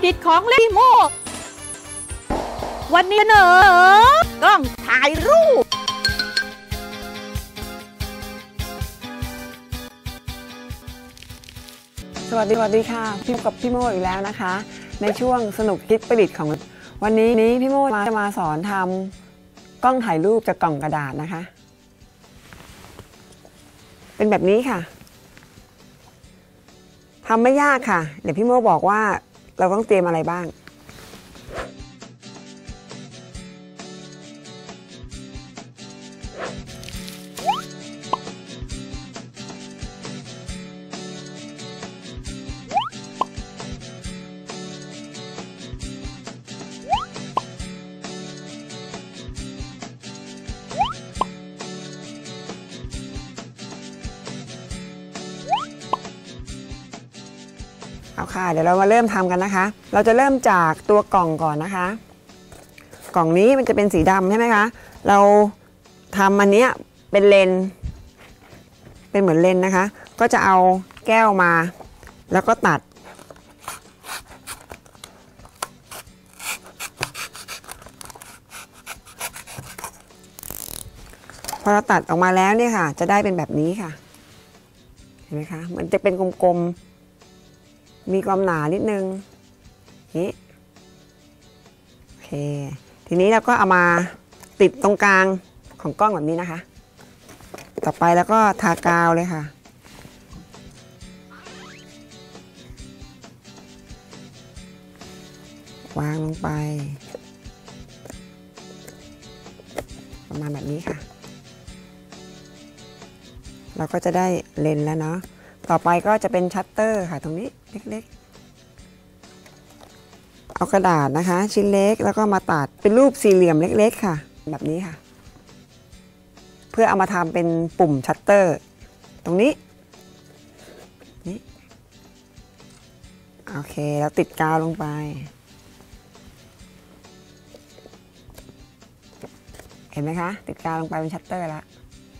ดิษฐ์ของเล่นโมวันนี้เนอกล้องถ่ายรูปสวัสดีค่ะพี่กับพี่โมอีกแล้วนะคะในช่วงสนุกคิดประดิษฐ์ของวันนี้พี่โมจะมาสอนทำกล้องถ่ายรูปจากกล่องกระดาษนะคะเป็นแบบนี้ค่ะทำไม่ยากค่ะเดี๋ยวพี่โมบอกว่าเราต้องเตรียมอะไรบ้างเอาค่ะเดี๋ยวเรามาเริ่มทำกันนะคะเราจะเริ่มจากตัวกล่องก่อนนะคะกล่องนี้มันจะเป็นสีดำใช่ไหมคะเราทำอันนี้เป็นเลนเป็นเหมือนเลนนะคะก็จะเอาแก้วมาแล้วก็ตัดพอเราตัดออกมาแล้วเนี่ยค่ะจะได้เป็นแบบนี้ค่ะเห็นไหมคะมันจะเป็นกลมๆมีความหนานิดนึงนี่โอเคทีนี้เราก็เอามาติดตรงกลางของกล้องแบบนี้นะคะต่อไปแล้วก็ทากาวเลยค่ะวางลงไปประมาณแบบนี้ค่ะเราก็จะได้เลนส์แล้วเนาะต่อไปก็จะเป็นชัตเตอร์ค่ะตรงนี้เล็กๆเอากระดาษนะคะชิ้นเล็กแล้วก็มาตัดเป็นรูปสี่เหลี่ยมเล็กๆค่ะแบบนี้ค่ะเพื่อเอามาทำเป็นปุ่มชัตเตอร์ตรงนี้นี่โอเคแล้วติดกาวลงไปเห็นไหมคะติดกาวลงไปเป็นชัตเตอร์แล้ว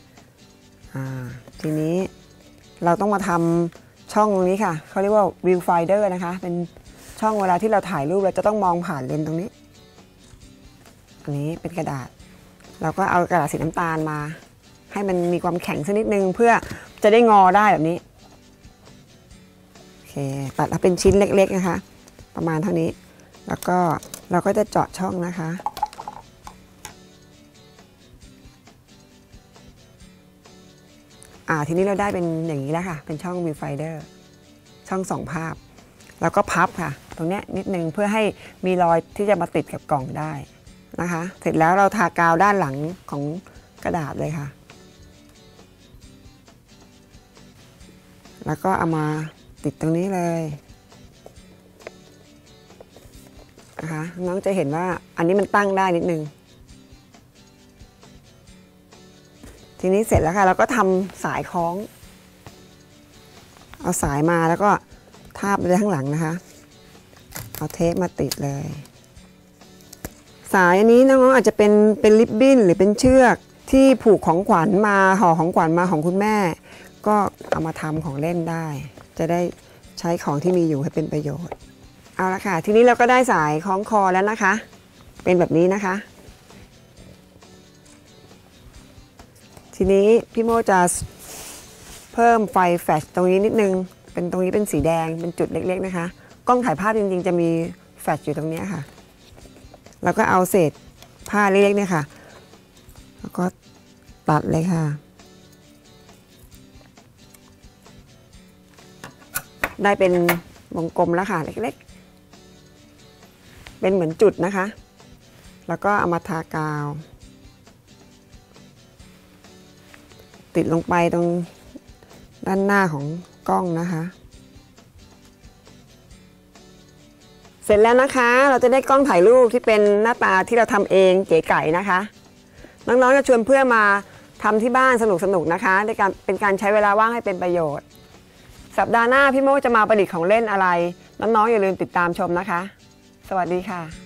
ทีนี้เราต้องมาทำช่องตรงนี้ค่ะเขาเรียกว่า view finder นะคะเป็นช่องเวลาที่เราถ่ายรูปเราจะต้องมองผ่านเลนส์ตรงนี้อันนี้เป็นกระดาษเราก็เอากระดาษสีน้ำตาลมาให้มันมีความแข็งสักนิดนึงเพื่อจะได้งอได้แบบนี้โอเคตัดเอาเป็นชิ้นเล็กๆนะคะประมาณเท่านี้แล้วก็เราก็จะเจาะช่องนะคะทีนี้เราได้เป็นอย่างนี้แล้วค่ะเป็นช่อง view finder ช่อง2ภาพแล้วก็พับค่ะตรงนี้นิดนึงเพื่อให้มีรอยที่จะมาติดกับกล่องได้นะคะเสร็จแล้วเราทากาวด้านหลังของกระดาษเลยค่ะแล้วก็เอามาติดตรงนี้เลยนะคะน้องจะเห็นว่าอันนี้มันตั้งได้นิดนึงทีนี้เสร็จแล้วค่ะเราก็ทำสายคล้องเอาสายมาแล้วก็ทาบไปข้างหลังนะคะเอาเทปมาติดเลยสายอันนี้น้องๆอาจจะเป็นริบบิ้นหรือเป็นเชือกที่ผูกของขวัญมาห่อของขวัญมาของคุณแม่ก็เอามาทำของเล่นได้จะได้ใช้ของที่มีอยู่ให้เป็นประโยชน์เอาละค่ะทีนี้เราก็ได้สายคล้องคอแล้วนะคะเป็นแบบนี้นะคะทีนี้พี่โมจะเพิ่มไฟแฟลชตรงนี้นิดนึงเป็นตรงนี้เป็นสีแดงเป็นจุดเล็กๆนะคะกล้องถ่ายภาพจริงๆจะมีแฟลชอยู่ตรงนี้ค่ะแล้วก็เอาเศษผ้าเล็กๆเนี่ยค่ะแล้วก็ตัดเลยค่ะได้เป็นวงกลมแล้วค่ะเล็กๆเป็นเหมือนจุดนะคะแล้วก็เอามาทากาวติดลงไปตรงด้านหน้าของกล้องนะคะเสร็จแล้วนะคะเราจะได้กล้องถ่ายรูปที่เป็นหน้าตาที่เราทำเองเก๋ไก๋นะคะน้องๆจะชวนเพื่อนมาทำที่บ้านสนุกๆนะคะในการเป็นการใช้เวลาว่างให้เป็นประโยชน์สัปดาห์หน้าพี่โมจะมาประดิษฐ์ของเล่นอะไรน้องๆอย่าลืมติดตามชมนะคะสวัสดีค่ะ